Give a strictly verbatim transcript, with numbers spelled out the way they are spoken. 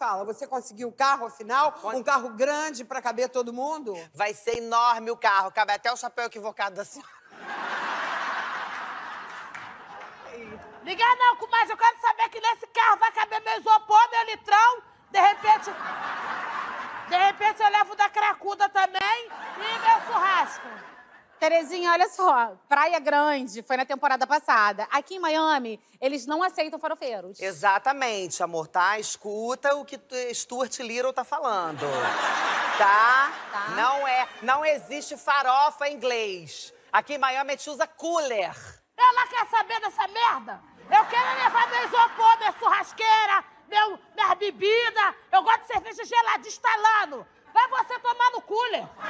fala, você conseguiu o carro, afinal? Con- Um carro grande pra caber todo mundo? Vai ser enorme o carro, cabe até o chapéu equivocado da senhora. Liga não, comadre, eu quero saber que nesse carro vai caber meu isopor, meu litrão. De repente... De repente eu levo da cracuda também e meu churrasco. Terezinha, olha só, Praia Grande foi na temporada passada. Aqui em Miami, eles não aceitam farofeiros. Exatamente, amor, tá? Escuta o que tu- Stuart Little tá falando. Tá? Tá. Não é, não existe farofa em inglês. Aqui em Miami a gente usa cooler. Ela quer saber dessa merda? Eu quero levar meu isopor, minha churrasqueira, meu, minhas bebidas. Eu gosto de cerveja gelada, estalando. Vai você tomar no cooler.